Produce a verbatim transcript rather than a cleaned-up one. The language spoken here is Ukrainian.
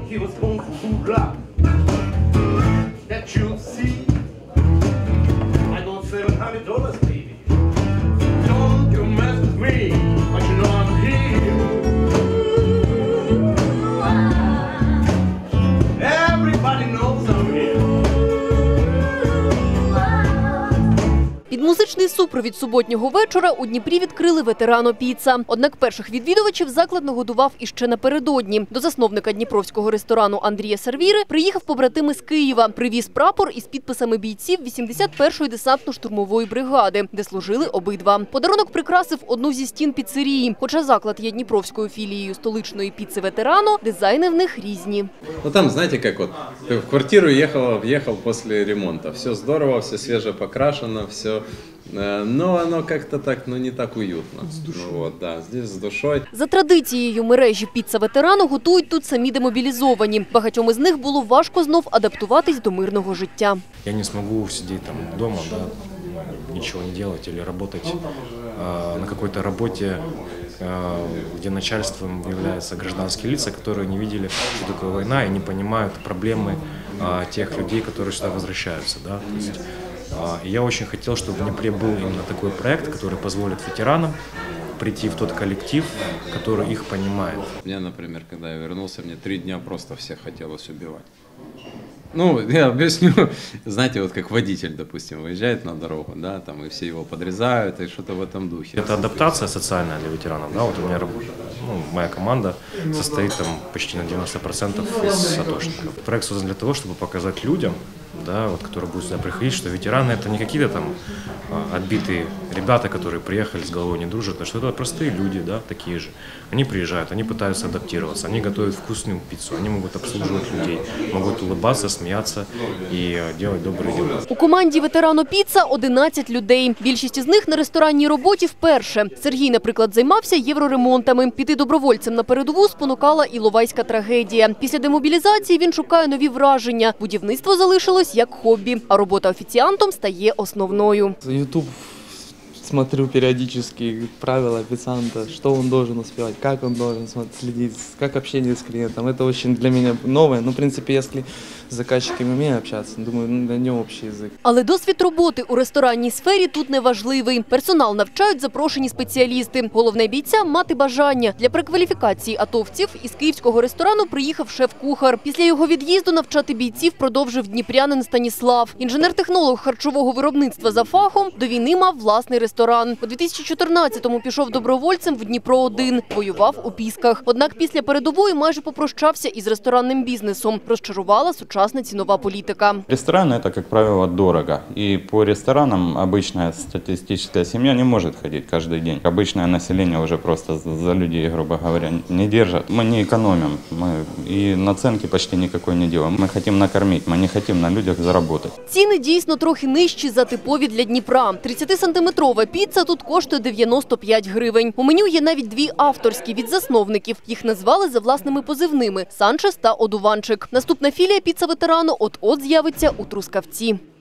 he was born for food love. That you'll see. I got seven hundred dollars, baby. Don't you mess with me, but you know I'm here. Everybody knows I'm here. Під музичний супровід суботнього вечора у Дніпрі відкрили Ветерано Піца. Однак перших відвідувачів заклад нагодував іще напередодні. До засновника дніпровського ресторану Андрія Сервіри приїхав побратим із Києва. Привіз прапор із підписами бійців вісімдесят першої десантно-штурмової бригади, де служили обидва. Подарунок прикрасив одну зі стін піцерії. Хоча заклад є дніпровською філією столичної піци «Ветерано», дизайни в них різні. Ну там, знаете, как вот, ты в квартиру ехал, въехал после ремонта. Все здорово, все свеже покрашено, все... Но оно как-то так, ну не так уютно. С душой. Ну, вот, да, здесь с душой. За традицією мережі «Піца Ветерано» готують тут самі демобілізовані. Багатьом із них було важко знов адаптуватись до мирного життя. Я не смогу сидеть там дома, да, ничего не делать или работать э, на какой-то работе, э, где начальством являются гражданские лица, которые не видели, что такое война и не понимают проблемы э, тех людей, которые сюда возвращаются. Да? То есть, э, я очень хотел, чтобы в Днепре был именно такой проект, который позволит ветеранам прийти в тот коллектив, который их понимает. Мне, например, когда я вернулся, мне три дня просто всех хотелось убивать. Ну, я объясню, знаете, вот как водитель, допустим, выезжает на дорогу, да, там и все его подрезают, и что-то в этом духе. Это адаптация социальная для ветеранов, да, вот у меня ну, моя команда состоит там почти на девяносто процентов из атошников. Проект создан для того, чтобы показать людям, да, вот, которые будут сюда приходить, что ветераны это не какие-то там отбитые ребята, которые приехали с головой не дружат, а что это простые люди, да, такие же. Они приезжают, они пытаются адаптироваться, они готовят вкусную пиццу, они могут обслуживать людей, могут улыбаться, смеяться и делать добрые дела. У команді «Ветерано Піца» одинадцять людей. Більшість із них на ресторанній роботі вперше. Сергій, наприклад, займався євроремонтами. Піти добровольцем на передову спонукала Іловайська трагедія. Після демобілізації він шукає нові враження. Будівництво залишилось як хобі, а робота офіціантом стає основною. Ютуб смотрю периодически правила официанта, что он должен успевать, как он должен следить, как общение с клиентом. Это очень для меня новое. Ну, в принципе, если с заказчиками умею общаться, думаю, найдем общий язык. Але досвід роботи у ресторанній сфері тут не важливий. Персонал навчають запрошені спеціалісти. Головне бійцям – мати бажання. Для перекваліфікації атовців із київського ресторану приїхав шеф-кухар. Після його від'їзду навчати бійців продовжив дніпрянин Станіслав. Інженер-технолог харчового виробництва за фахом, до війни мав власний ресторан. У дві тисячі чотирнадцятому пішов добровольцем в Дніпро один, воював у Пісках. Однак після передової майже попрощався із ресторанним бізнесом. Розчарувала сучасна цінова політика. Ресторан – это, как правило, дорого. И по ресторанам обычная статистическая семья не может ходить каждый день. Обычное население уже просто за людей, грубо говоря, не держат. Мы не экономим. Мы и наценки почти никакой не делаем. Мы хотим накормить, мы не хотим на людях заработать. Ціни дійсно трохи нижчі за типові для Дніпра. тридцятисантиметрова піца тут коштує дев'яносто п'ять гривень. У меню є навіть дві авторські від засновників. Їх назвали за власними позивними – Санчес та Одуванчик. Наступна філія «Піца Ветерано» от-от з'явиться у Трускавці.